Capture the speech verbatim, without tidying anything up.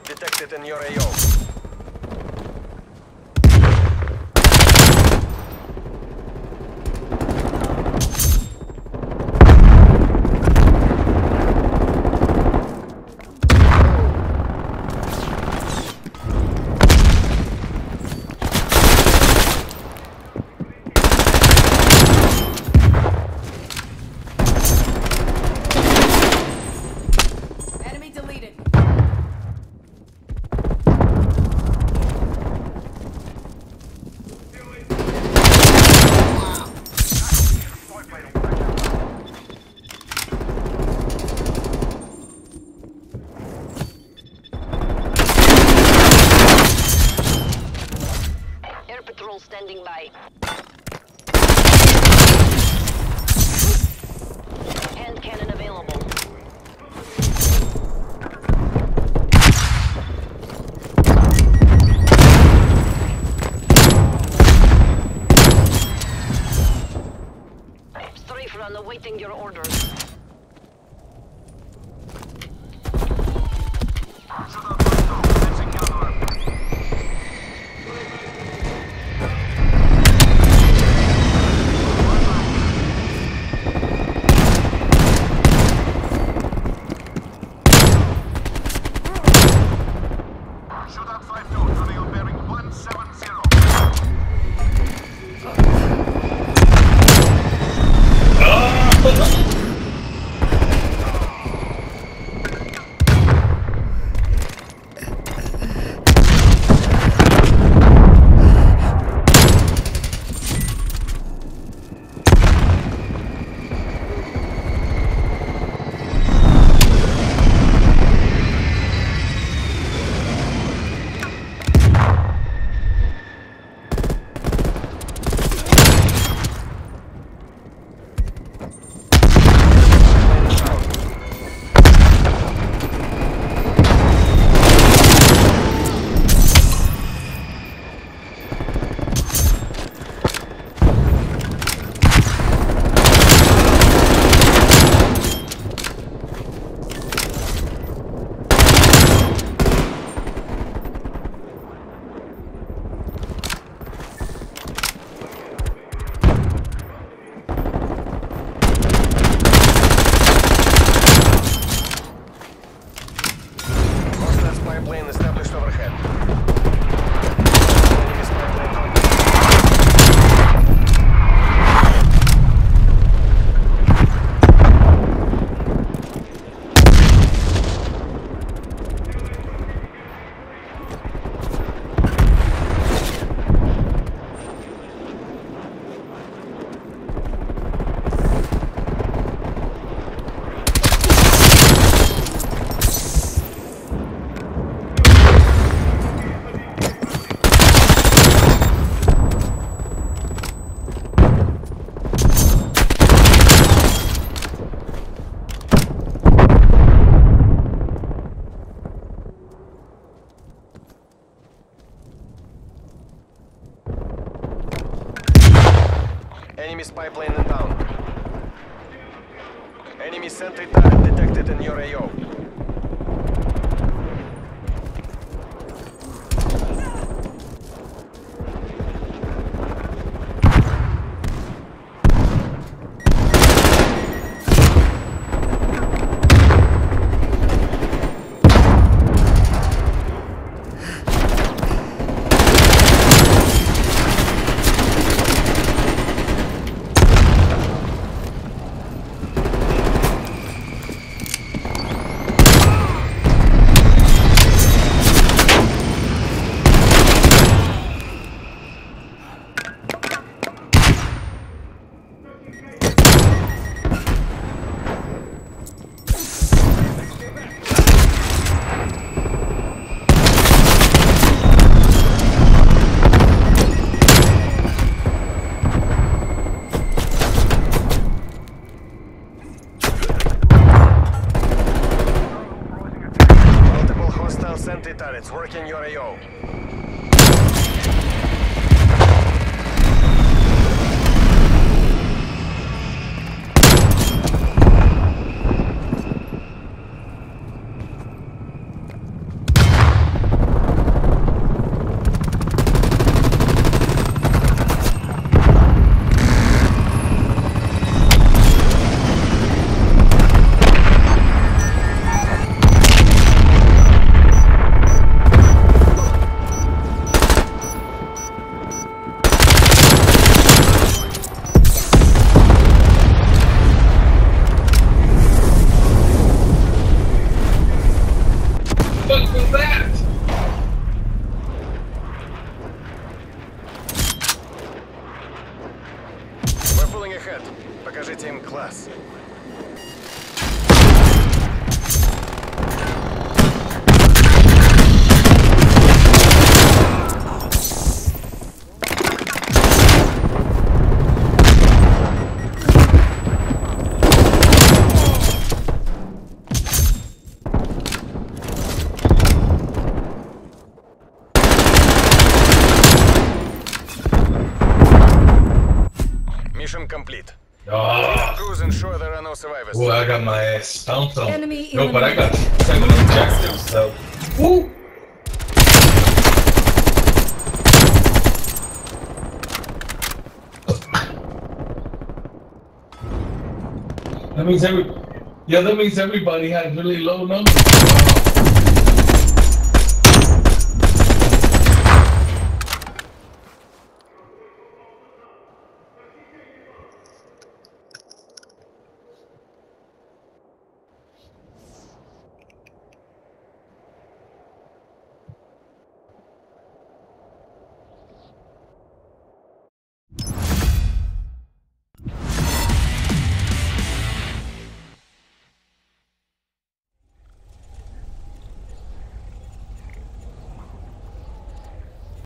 detected in your A O. Standing by. Hand cannon available. Strafe run awaiting your orders. Plane established overhead. Enemy spy plane contact. Enemy spy plane down. Enemy sentry turret detected in your A O. Sentry turrets working your A O. team class. Mission complete. Oh, Cruise ensure there are no survivors. ooh, I got my ass stomped on. Enemy No, but I got eliminated. seven objectives, so. Woo! That means every, yeah, that means everybody has really low numbers.